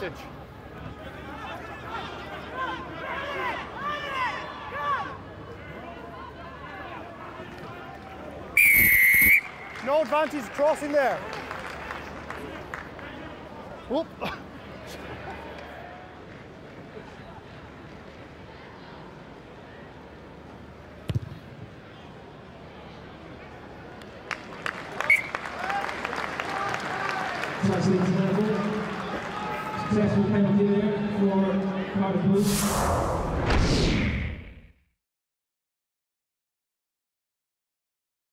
advantage. No advantage crossing there. Whoop. Successful penalty there for Cardiff.